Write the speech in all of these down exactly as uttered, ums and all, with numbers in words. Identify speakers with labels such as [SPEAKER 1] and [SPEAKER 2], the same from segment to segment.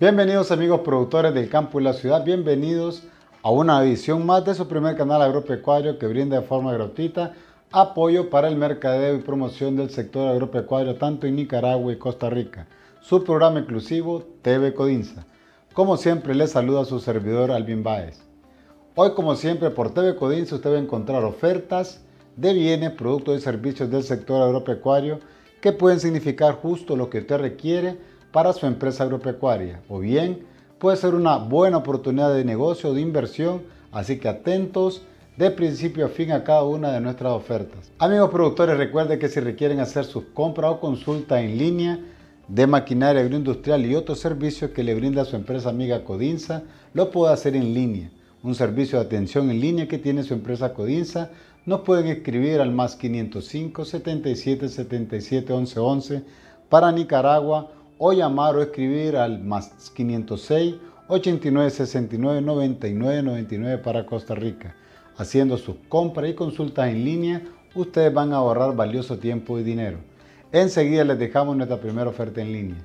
[SPEAKER 1] Bienvenidos amigos productores del campo y la ciudad, bienvenidos a una edición más de su primer canal agropecuario que brinda de forma gratuita apoyo para el mercadeo y promoción del sector agropecuario tanto en Nicaragua y Costa Rica. Su programa exclusivo T V Codinsa. Como siempre les saluda su servidor Alvin Báez. Hoy como siempre por T V Codinsa usted va a encontrar ofertas de bienes, productos y servicios del sector agropecuario que pueden significar justo lo que usted requiere para su empresa agropecuaria, o bien puede ser una buena oportunidad de negocio o de inversión, así que atentos de principio a fin a cada una de nuestras ofertas. Amigos productores, recuerden que si requieren hacer sus compras o consultas en línea de maquinaria agroindustrial y otros servicios que le brinda su empresa amiga Codinsa, lo puede hacer en línea. Un servicio de atención en línea que tiene su empresa Codinsa, nos pueden escribir al más quinientos cinco, setenta y siete, setenta y siete, once, once para Nicaragua, o llamar o escribir al más quinientos seis, ochenta y nueve, sesenta y nueve, noventa y nueve, noventa y nueve para Costa Rica. Haciendo sus compras y consultas en línea, ustedes van a ahorrar valioso tiempo y dinero. Enseguida les dejamos nuestra primera oferta en línea.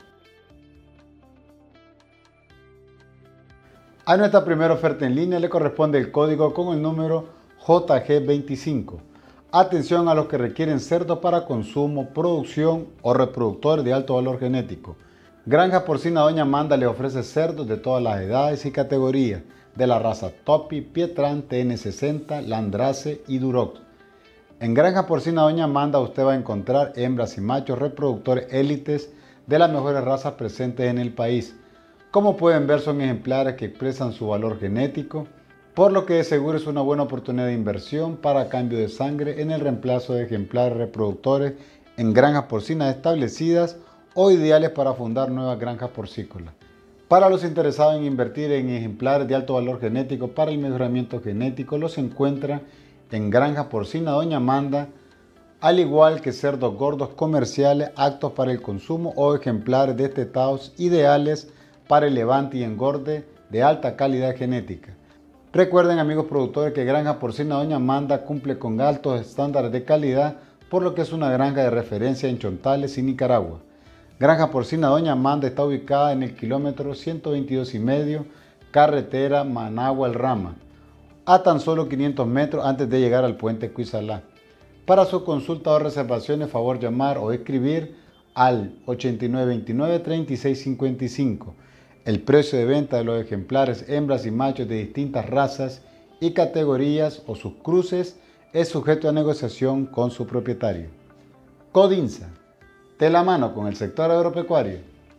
[SPEAKER 1] A nuestra primera oferta en línea le corresponde el código con el número J G veinticinco. Atención a los que requieren cerdo para consumo, producción o reproductores de alto valor genético. Granja Porcina Doña Amanda le ofrece cerdos de todas las edades y categorías, de la raza Topi, Pietrán, T N sesenta, Landrace y Duroc. En Granja Porcina Doña Amanda usted va a encontrar hembras y machos reproductores élites de las mejores razas presentes en el país. Como pueden ver, son ejemplares que expresan su valor genético, por lo que de seguro es una buena oportunidad de inversión para cambio de sangre en el reemplazo de ejemplares reproductores en granjas porcinas establecidas o ideales para fundar nuevas granjas porcícolas. Para los interesados en invertir en ejemplares de alto valor genético para el mejoramiento genético, los encuentra en Granja Porcina Doña Amanda, al igual que cerdos gordos comerciales aptos para el consumo o ejemplares destetados ideales para el levante y engorde de alta calidad genética. Recuerden amigos productores que Granja Porcina Doña Amanda cumple con altos estándares de calidad, por lo que es una granja de referencia en Chontales y Nicaragua. Granja Porcina Doña Amanda está ubicada en el kilómetro ciento veintidós y medio, carretera Managua-El Rama, a tan solo quinientos metros antes de llegar al puente Cuizalá. Para su consulta o reservaciones, favor llamar o escribir al ochenta y nueve veintinueve, treinta y seis cincuenta y cinco. El precio de venta de los ejemplares hembras y machos de distintas razas y categorías o sus cruces es sujeto a negociación con su propietario. Codinsa, de la mano con el sector agropecuario.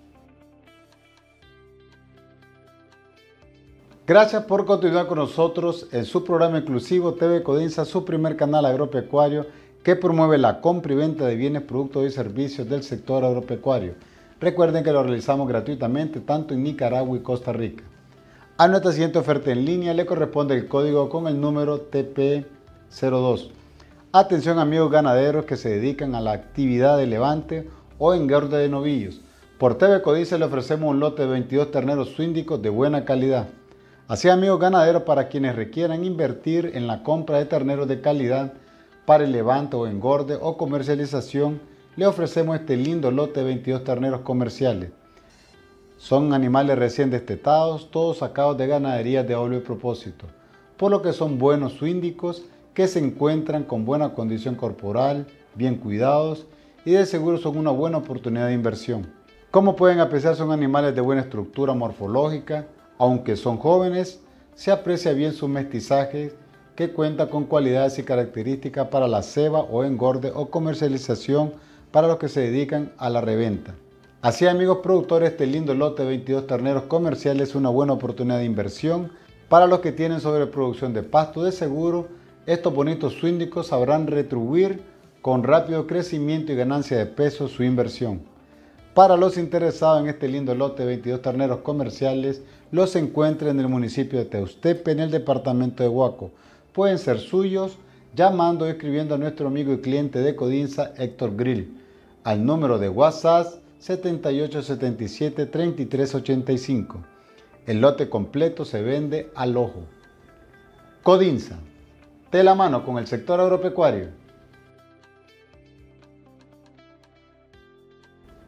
[SPEAKER 1] Gracias por continuar con nosotros en su programa exclusivo T V Codinsa, su primer canal agropecuario que promueve la compra y venta de bienes, productos y servicios del sector agropecuario. Recuerden que lo realizamos gratuitamente tanto en Nicaragua y Costa Rica. A nuestra siguiente oferta en línea le corresponde el código con el número T P cero dos. Atención amigos ganaderos que se dedican a la actividad de levante o engorde de novillos. Por T V Codinsa le ofrecemos un lote de veintidós terneros suíndicos de buena calidad. Así amigos ganaderos, para quienes requieran invertir en la compra de terneros de calidad para el levante o engorde o comercialización, le ofrecemos este lindo lote de veintidós terneros comerciales. Son animales recién destetados, todos sacados de ganaderías de doble propósito, por lo que son buenos suíndicos que se encuentran con buena condición corporal, bien cuidados y de seguro son una buena oportunidad de inversión. Como pueden apreciar, son animales de buena estructura morfológica, aunque son jóvenes, se aprecia bien su mestizaje que cuenta con cualidades y características para la ceba o engorde o comercialización para los que se dedican a la reventa. Así amigos productores, este lindo lote de veintidós terneros comerciales es una buena oportunidad de inversión para los que tienen sobreproducción de pasto. De seguro, estos bonitos suíndicos sabrán retribuir con rápido crecimiento y ganancia de peso su inversión. Para los interesados en este lindo lote de veintidós terneros comerciales, los encuentra en el municipio de Teustepe, en el departamento de Huaco. Pueden ser suyos llamando o escribiendo a nuestro amigo y cliente de Codinsa, Héctor Grill, al número de WhatsApp setenta y ocho setenta y siete, treinta y tres ochenta y cinco. El lote completo se vende al ojo. Codinsa, de la mano con el sector agropecuario.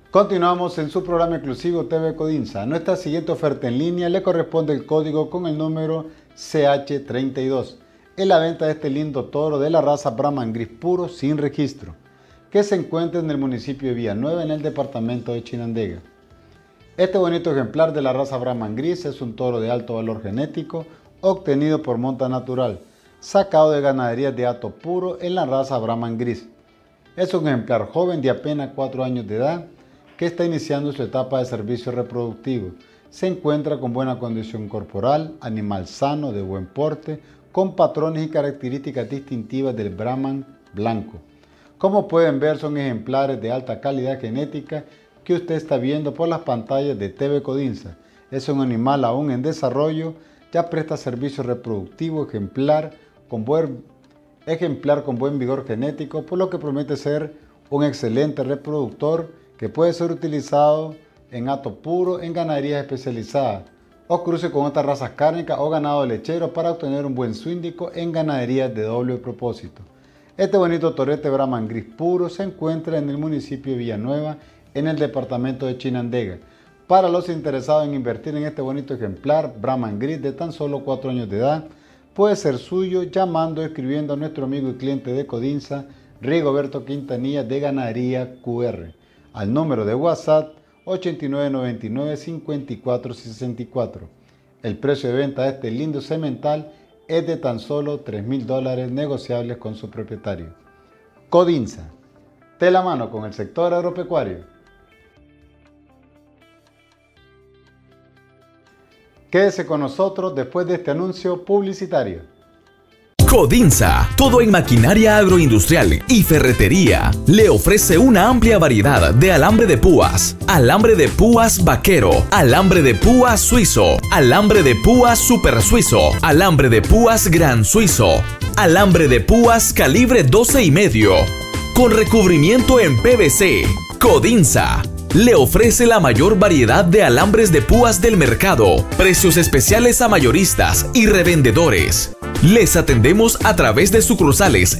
[SPEAKER 1] Continuamos en su programa exclusivo T V Codinsa. A nuestra siguiente oferta en línea le corresponde el código con el número C H treinta y dos. Es la venta de este lindo toro de la raza Brahman Gris puro sin registro, que se encuentra en el municipio de Villanueva, en el departamento de Chinandega. Este bonito ejemplar de la raza Brahman Gris es un toro de alto valor genético obtenido por monta natural, sacado de ganaderías de hato puro en la raza Brahman Gris. Es un ejemplar joven de apenas cuatro años de edad que está iniciando su etapa de servicio reproductivo. Se encuentra con buena condición corporal, animal sano, de buen porte, con patrones y características distintivas del Brahman blanco. Como pueden ver, son ejemplares de alta calidad genética que usted está viendo por las pantallas de T V Codinsa. Es un animal aún en desarrollo, ya presta servicio reproductivo ejemplar con buen, ejemplar con buen vigor genético, por lo que promete ser un excelente reproductor que puede ser utilizado en hato puro en ganaderías especializadas o cruce con otras razas cárnicas o ganado lechero para obtener un buen suíndico en ganaderías de doble propósito. Este bonito torete Brahman Gris puro se encuentra en el municipio de Villanueva, en el departamento de Chinandega. Para los interesados en invertir en este bonito ejemplar Brahman Gris de tan solo cuatro años de edad, puede ser suyo llamando o escribiendo a nuestro amigo y cliente de Codinsa, Rigoberto Quintanilla de Ganadería Q R, al número de WhatsApp ochenta y nueve noventa y nueve cincuenta y cuatro sesenta y cuatro. El precio de venta de este lindo semental es de tan solo tres mil dólares negociables con su propietario. Codinsa, de la mano con el sector agropecuario. Quédese con nosotros después de este anuncio publicitario.
[SPEAKER 2] Codinsa, todo en maquinaria agroindustrial y ferretería, le ofrece una amplia variedad de alambre de púas, alambre de púas vaquero, alambre de púas suizo, alambre de púas super suizo, alambre de púas gran suizo, alambre de púas calibre doce y medio, con recubrimiento en P V C. Codinsa le ofrece la mayor variedad de alambres de púas del mercado, precios especiales a mayoristas y revendedores. Les atendemos a través de sucursales.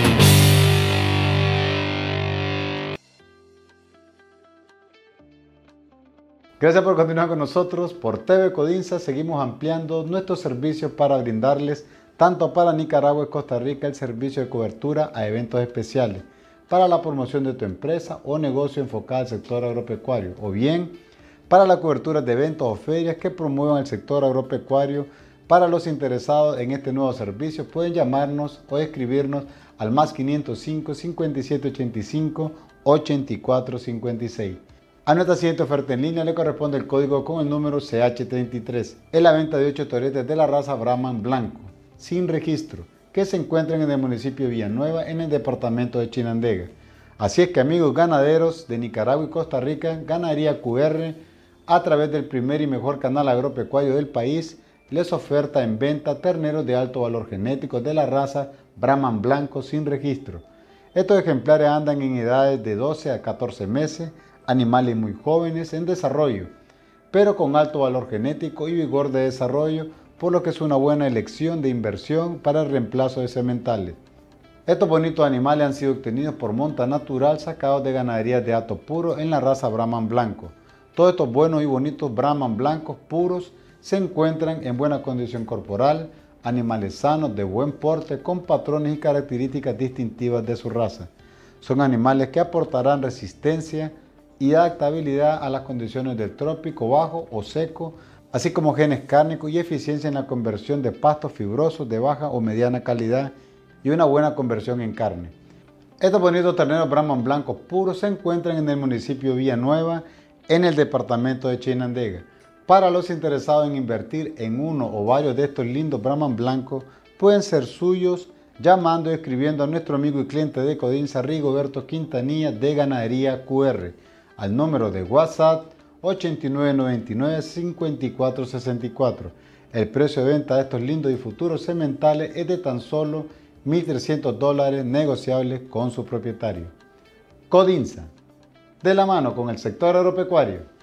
[SPEAKER 1] Gracias por continuar con nosotros. Por T V Codinsa seguimos ampliando nuestros servicios para brindarles, tanto para Nicaragua y Costa Rica, el servicio de cobertura a eventos especiales para la promoción de tu empresa o negocio enfocado al sector agropecuario, o bien para la cobertura de eventos o ferias que promuevan el sector agropecuario. Para los interesados en este nuevo servicio pueden llamarnos o escribirnos al más quinientos cinco, cincuenta y siete ochenta y cinco, ochenta y cuatro cincuenta y seis. A nuestra siguiente oferta en línea le corresponde el código con el número C H treinta y tres. Es la venta de ocho toretes de la raza Brahman blanco, sin registro, que se encuentran en el municipio de Villanueva, en el departamento de Chinandega. Así es que, amigos ganaderos de Nicaragua y Costa Rica, Ganadería Q R, a través del primer y mejor canal agropecuario del país, les oferta en venta terneros de alto valor genético de la raza Brahman blanco sin registro. Estos ejemplares andan en edades de doce a catorce meses, animales muy jóvenes en desarrollo, pero con alto valor genético y vigor de desarrollo, por lo que es una buena elección de inversión para el reemplazo de sementales. Estos bonitos animales han sido obtenidos por monta natural sacados de ganaderías de hato puro en la raza Brahman blanco. Todos estos buenos y bonitos Brahman blancos puros se encuentran en buena condición corporal, animales sanos de buen porte con patrones y características distintivas de su raza. Son animales que aportarán resistencia y adaptabilidad a las condiciones del trópico bajo o seco, así como genes cárnicos y eficiencia en la conversión de pastos fibrosos de baja o mediana calidad y una buena conversión en carne. Estos bonitos terneros Brahman blancos puros se encuentran en el municipio de Villanueva, en el departamento de Chinandega. Para los interesados en invertir en uno o varios de estos lindos Brahman blancos, pueden ser suyos llamando y escribiendo a nuestro amigo y cliente de Codinsa, Rigoberto Quintanilla de Ganadería Q R, al número de WhatsApp ochenta y nueve noventa y nueve cincuenta y cuatro sesenta y cuatro. El precio de venta de estos lindos y futuros sementales es de tan solo mil trescientos dólares negociables con su propietario. Codinsa, de la mano con el sector agropecuario.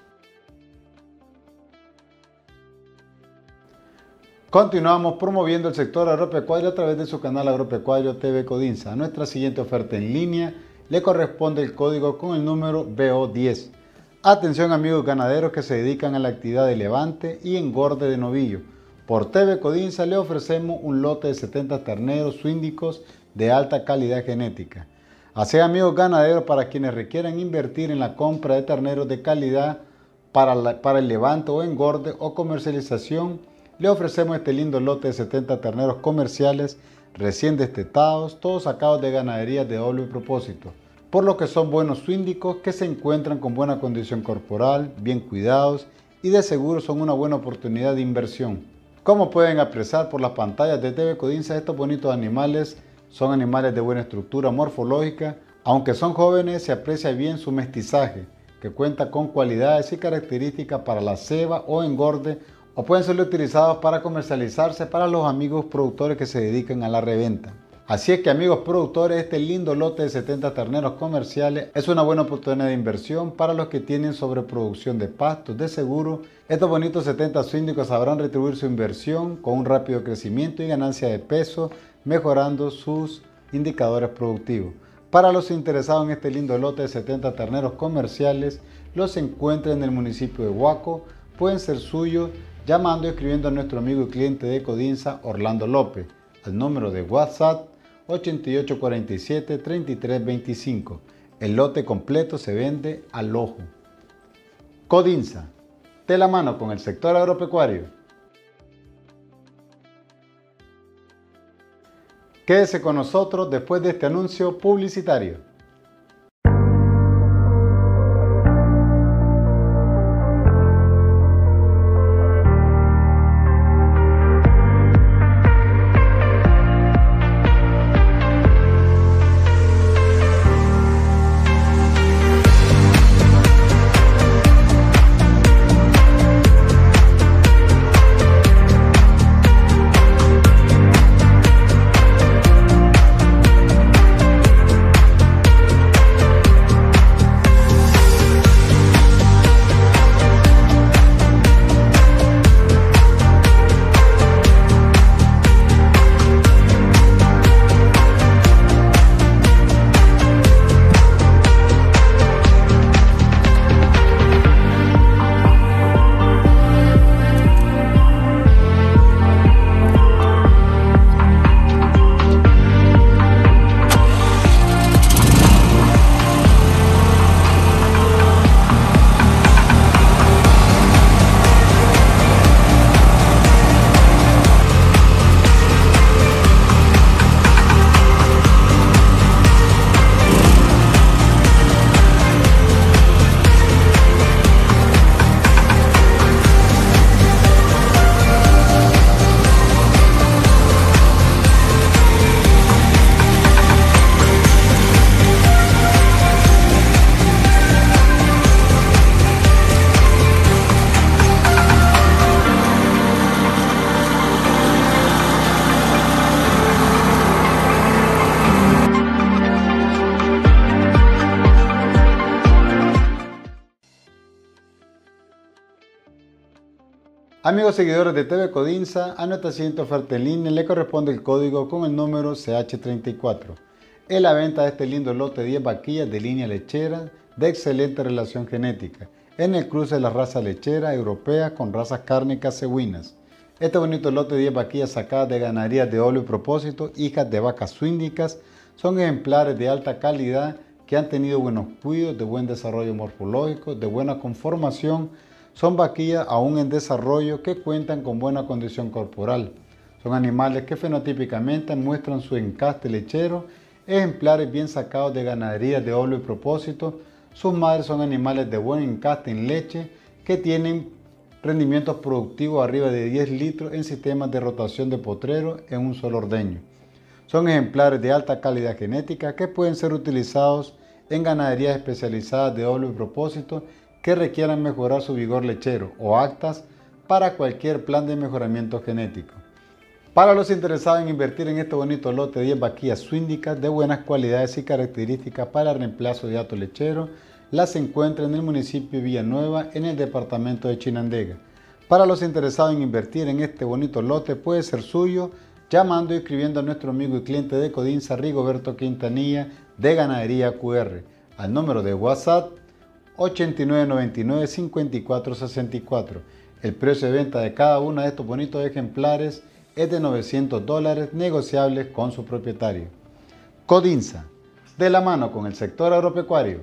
[SPEAKER 1] Continuamos promoviendo el sector agropecuario a través de su canal agropecuario T V Codinsa. A nuestra siguiente oferta en línea le corresponde el código con el número B O diez. Atención amigos ganaderos que se dedican a la actividad de levante y engorde de novillo. Por T V Codinsa le ofrecemos un lote de setenta terneros suíndicos de alta calidad genética. Así amigos ganaderos, para quienes requieran invertir en la compra de terneros de calidad para, la, para el levante o engorde o comercialización, le ofrecemos este lindo lote de setenta terneros comerciales recién destetados, todos sacados de ganaderías de doble propósito, por lo que son buenos suíndicos que se encuentran con buena condición corporal, bien cuidados y de seguro son una buena oportunidad de inversión. Como pueden apreciar por las pantallas de T V Codinsa, estos bonitos animales son animales de buena estructura morfológica. Aunque son jóvenes, se aprecia bien su mestizaje, que cuenta con cualidades y características para la ceba o engorde, o pueden ser utilizados para comercializarse para los amigos productores que se dedican a la reventa. Así es que amigos productores, este lindo lote de setenta terneros comerciales es una buena oportunidad de inversión para los que tienen sobreproducción de pastos. De seguro, estos bonitos setenta suíndicos sabrán retribuir su inversión con un rápido crecimiento y ganancia de peso, mejorando sus indicadores productivos. Para los interesados en este lindo lote de setenta terneros comerciales, los encuentran en el municipio de Huaco. Pueden ser suyos llamando y escribiendo a nuestro amigo y cliente de Codinsa, Orlando López, al número de WhatsApp ochenta y ocho cuarenta y siete, treinta y tres veinticinco. El lote completo se vende al ojo. Codinsa, de la mano con el sector agropecuario. Quédese con nosotros después de este anuncio publicitario. Amigos seguidores de T V Codinsa, a nuestra siguiente oferta en línea le corresponde el código con el número C H treinta y cuatro. Es la venta de este lindo lote de diez vaquillas de línea lechera de excelente relación genética, en el cruce de la raza lechera europea con razas cárnicas cebuinas. Este bonito lote de diez vaquillas sacadas de ganaderías de doble propósito, hijas de vacas suíndicas, son ejemplares de alta calidad que han tenido buenos cuidados, de buen desarrollo morfológico, de buena conformación. Son vaquillas aún en desarrollo que cuentan con buena condición corporal. Son animales que fenotípicamente muestran su encaste lechero, ejemplares bien sacados de ganaderías de doble propósito. Sus madres son animales de buen encaste en leche que tienen rendimientos productivos arriba de diez litros en sistemas de rotación de potrero en un solo ordeño. Son ejemplares de alta calidad genética que pueden ser utilizados en ganaderías especializadas de doble propósito que requieran mejorar su vigor lechero o aptas para cualquier plan de mejoramiento genético. Para los interesados en invertir en este bonito lote de diez vaquillas suíndicas de buenas cualidades y características para el reemplazo de hato lechero, las encuentra en el municipio de Villanueva, en el departamento de Chinandega. Para los interesados en invertir en este bonito lote puede ser suyo llamando y escribiendo a nuestro amigo y cliente de Codinsa, Rigoberto Quintanilla, de Ganadería Q R, al número de WhatsApp ochenta y nueve noventa y nueve, cincuenta y cuatro sesenta y cuatro. El precio de venta de cada uno de estos bonitos ejemplares es de novecientos dólares, negociables con su propietario. Codinsa, de la mano con el sector agropecuario.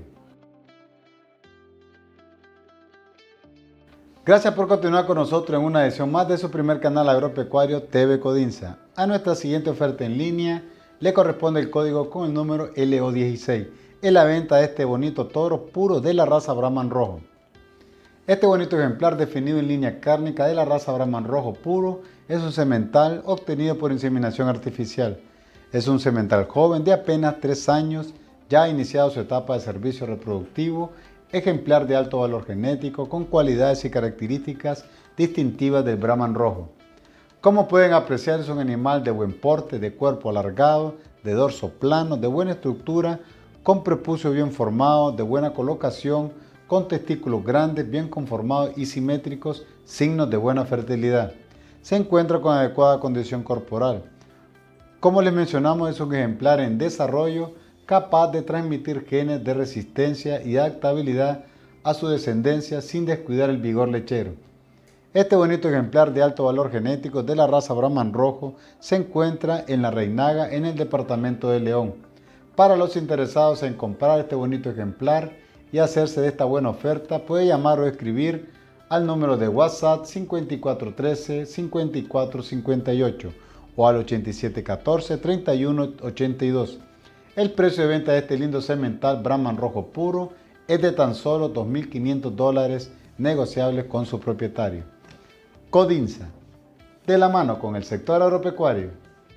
[SPEAKER 1] Gracias por continuar con nosotros en una edición más de su primer canal agropecuario T V Codinsa. A nuestra siguiente oferta en línea le corresponde el código con el número L O dieciséis en la venta de este bonito toro puro de la raza Brahman rojo. Este bonito ejemplar definido en línea cárnica de la raza Brahman rojo puro es un semental obtenido por inseminación artificial. Es un semental joven de apenas tres años, ya ha iniciado su etapa de servicio reproductivo, ejemplar de alto valor genético con cualidades y características distintivas del Brahman rojo. Como pueden apreciar, es un animal de buen porte, de cuerpo alargado, de dorso plano, de buena estructura, con prepucio bien formado, de buena colocación, con testículos grandes, bien conformados y simétricos, signos de buena fertilidad. Se encuentra con adecuada condición corporal. Como les mencionamos, es un ejemplar en desarrollo capaz de transmitir genes de resistencia y adaptabilidad a su descendencia sin descuidar el vigor lechero. Este bonito ejemplar de alto valor genético de la raza Brahman rojo se encuentra en La Reinaga, en el departamento de León. Para los interesados en comprar este bonito ejemplar y hacerse de esta buena oferta, puede llamar o escribir al número de WhatsApp cincuenta y cuatro trece, cincuenta y cuatro cincuenta y ocho o al ochenta y siete catorce, treinta y uno ochenta y dos. El precio de venta de este lindo semental Brahman rojo puro es de tan solo dos mil quinientos dólares, negociables con su propietario. Codinsa, de la mano con el sector agropecuario.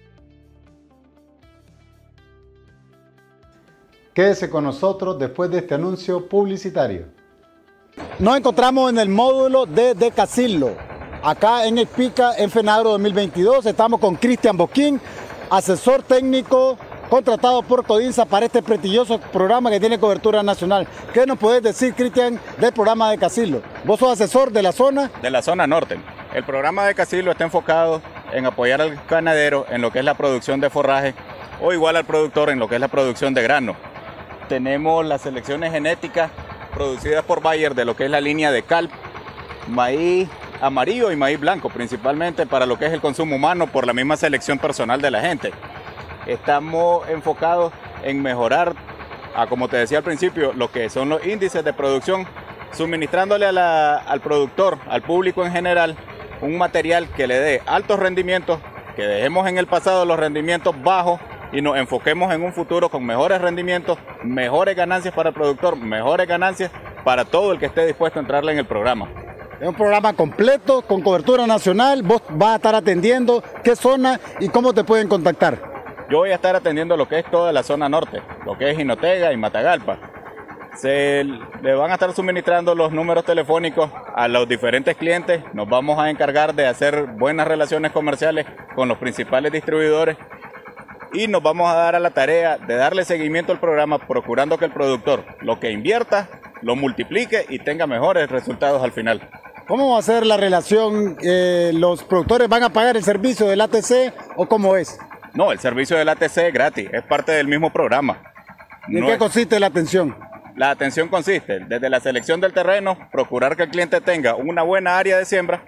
[SPEAKER 1] Quédese con nosotros después de este anuncio publicitario. Nos encontramos en el módulo de Decasilo, acá en Expica, en Fenagro dos mil veintidós. Estamos con Cristian Boquín, asesor técnico contratado por Codinsa para este prestigioso programa que tiene cobertura nacional. ¿Qué nos puedes decir, Cristian, del programa Decasilo? ¿Vos sos asesor de la zona?
[SPEAKER 3] De la zona norte. El programa Decasilo está enfocado en apoyar al ganadero en lo que es la producción de forraje o igual al productor en lo que es la producción de grano. Tenemos las selecciones genéticas producidas por Bayer de lo que es la línea de Calp, maíz amarillo y maíz blanco, principalmente para lo que es el consumo humano por la misma selección personal de la gente. Estamos enfocados en mejorar, a, como te decía al principio, lo que son los índices de producción, suministrándole a la, al productor, al público en general, un material que le dé altos rendimientos, que dejemos en el pasado los rendimientos bajos y nos enfoquemos en un futuro con mejores rendimientos, mejores ganancias para el productor, mejores ganancias para todo el que esté dispuesto a entrarle en el programa.
[SPEAKER 1] Es un programa completo, con cobertura nacional. Vos vas a estar atendiendo qué zona y cómo te pueden contactar.
[SPEAKER 3] Yo voy a estar atendiendo lo que es toda la zona norte, lo que es Jinotega y Matagalpa. Se le van a estar suministrando los números telefónicos a los diferentes clientes. Nos vamos a encargar de hacer buenas relaciones comerciales con los principales distribuidores y nos vamos a dar a la tarea de darle seguimiento al programa, procurando que el productor lo que invierta lo multiplique y tenga mejores resultados al final.
[SPEAKER 1] ¿Cómo va a ser la relación? Eh, ¿Los productores van a pagar el servicio del A T C o cómo es?
[SPEAKER 3] No, el servicio del A T C es gratis, es parte del mismo programa.
[SPEAKER 1] ¿En
[SPEAKER 3] no
[SPEAKER 1] qué
[SPEAKER 3] es...
[SPEAKER 1] consiste la atención?
[SPEAKER 3] La atención consiste desde la selección del terreno, procurar que el cliente tenga una buena área de siembra,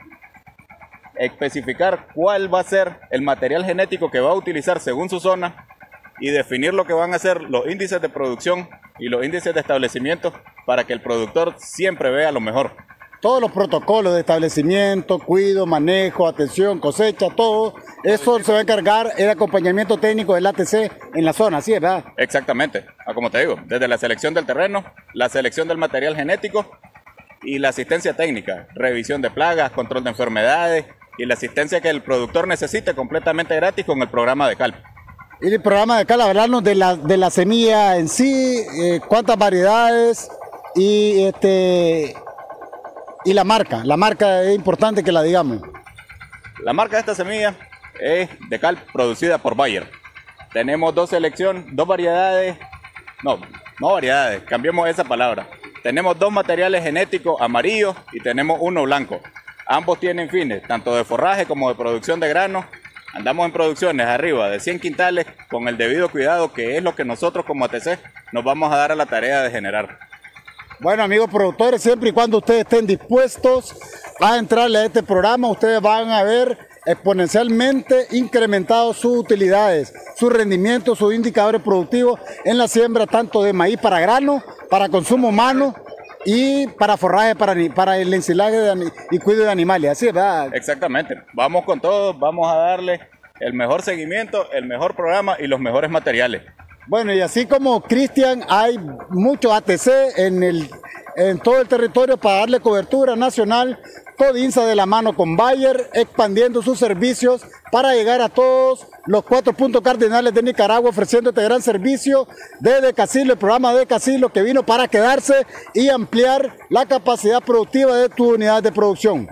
[SPEAKER 3] especificar cuál va a ser el material genético que va a utilizar según su zona y definir lo que van a ser los índices de producción y los índices de establecimiento para que el productor siempre vea lo mejor.
[SPEAKER 1] Todos los protocolos de establecimiento, cuido, manejo, atención, cosecha, todo eso se va a encargar el acompañamiento técnico del A T C en la zona, ¿sí, verdad?
[SPEAKER 3] Exactamente, como te digo, desde la selección del terreno, la selección del material genético y la asistencia técnica, revisión de plagas, control de enfermedades y la asistencia que el productor necesite completamente gratis con el programa de Calp.
[SPEAKER 1] Y el programa de Calp, hablarnos de la, de la semilla en sí, eh, cuántas variedades y este... Y la marca, la marca es importante que la digamos.
[SPEAKER 3] La marca de esta semilla es de Calp, producida por Bayer. Tenemos dos selecciones, dos variedades, no, no variedades, cambiemos esa palabra. Tenemos dos materiales genéticos amarillos y tenemos uno blanco. Ambos tienen fines, tanto de forraje como de producción de grano. Andamos en producciones arriba de cien quintales con el debido cuidado, que es lo que nosotros como A T C nos vamos a dar a la tarea de generar.
[SPEAKER 1] Bueno, amigos productores, siempre y cuando ustedes estén dispuestos a entrarle a este programa, ustedes van a ver exponencialmente incrementados sus utilidades, su rendimiento, sus indicadores productivos en la siembra tanto de maíz para grano, para consumo humano y para forraje, para, para el ensilaje de, y cuidado de animales. Así es, ¿verdad?
[SPEAKER 3] Exactamente. Vamos con todo, vamos a darle el mejor seguimiento, el mejor programa y los mejores materiales.
[SPEAKER 1] Bueno, y así como Cristian, hay muchos A T C en, el, en todo el territorio para darle cobertura nacional. Codinsa de la mano con Bayer, expandiendo sus servicios para llegar a todos los cuatro puntos cardinales de Nicaragua, ofreciendo este gran servicio de Decasilo, el programa de Decasilo que vino para quedarse y ampliar la capacidad productiva de tu unidad de producción.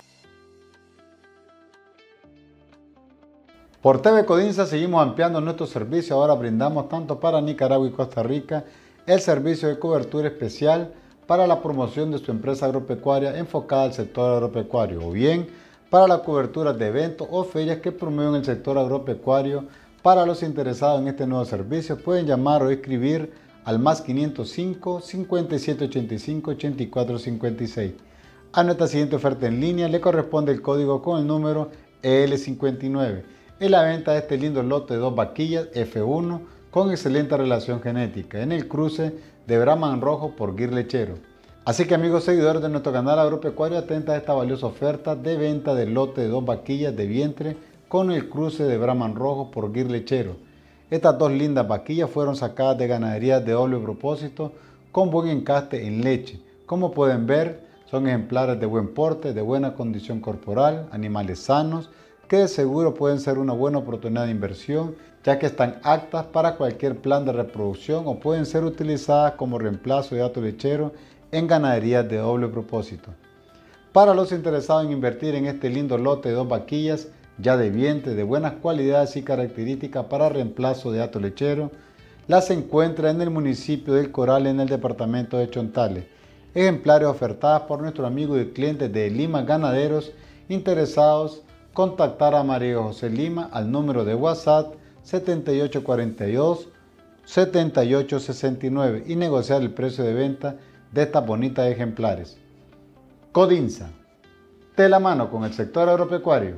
[SPEAKER 1] Por T V Codinsa seguimos ampliando nuestro servicio. Ahora brindamos tanto para Nicaragua y Costa Rica el servicio de cobertura especial para la promoción de su empresa agropecuaria enfocada al sector agropecuario, o bien para la cobertura de eventos o ferias que promueven el sector agropecuario. Para los interesados en este nuevo servicio pueden llamar o escribir al más quinientos cinco, cincuenta y siete ochenta y cinco, ochenta y cuatro cincuenta y seis. A nuestra siguiente oferta en línea le corresponde el código con el número E L cincuenta y nueve. En la venta de este lindo lote de dos vaquillas F uno con excelente relación genética en el cruce de Brahman Rojo por Guir Lechero. Así que amigos seguidores de nuestro canal agropecuario, atentas a esta valiosa oferta de venta del lote de dos vaquillas de vientre con el cruce de Brahman Rojo por Guir Lechero. Estas dos lindas vaquillas fueron sacadas de ganaderías de doble propósito con buen encaste en leche. Como pueden ver, son ejemplares de buen porte, de buena condición corporal, animales sanos, que de seguro pueden ser una buena oportunidad de inversión, ya que están aptas para cualquier plan de reproducción o pueden ser utilizadas como reemplazo de hato lechero en ganaderías de doble propósito. Para los interesados en invertir en este lindo lote de dos vaquillas ya de vientre de buenas cualidades y características para reemplazo de hato lechero, las encuentra en el municipio del Coral en el departamento de Chontales. Ejemplares ofertadas por nuestros amigos y clientes de Lima Ganaderos. Interesados, contactar a María José Lima al número de WhatsApp setenta y ocho cuarenta y dos, setenta y ocho sesenta y nueve y negociar el precio de venta de estas bonitas ejemplares. Codinsa, de la mano con el sector agropecuario.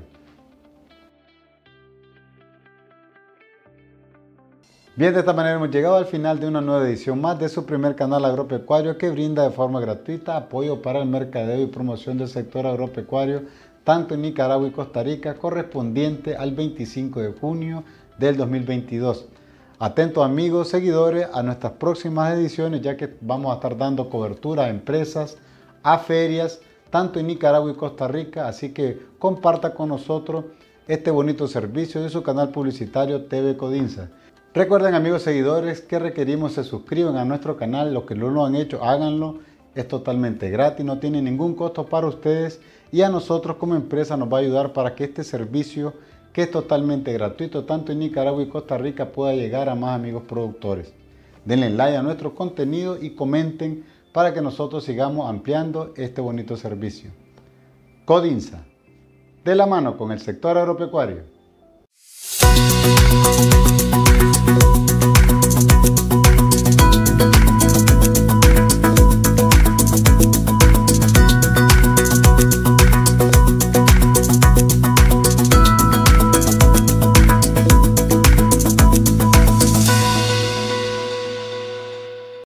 [SPEAKER 1] Bien, de esta manera hemos llegado al final de una nueva edición más de su primer canal agropecuario que brinda de forma gratuita apoyo para el mercadeo y promoción del sector agropecuario tanto en Nicaragua y Costa Rica, correspondiente al veinticinco de junio del dos mil veintidós. Atentos amigos, seguidores, a nuestras próximas ediciones, ya que vamos a estar dando cobertura a empresas, a ferias, tanto en Nicaragua y Costa Rica, así que comparta con nosotros este bonito servicio de su canal publicitario T V Codinsa. Recuerden amigos seguidores que requerimos se suscriban a nuestro canal, los que no lo han hecho háganlo, es totalmente gratis, no tiene ningún costo para ustedes y a nosotros como empresa nos va a ayudar para que este servicio, que es totalmente gratuito tanto en Nicaragua y Costa Rica, pueda llegar a más amigos productores. Denle like a nuestro contenido y comenten para que nosotros sigamos ampliando este bonito servicio. Codinsa, de la mano con el sector agropecuario.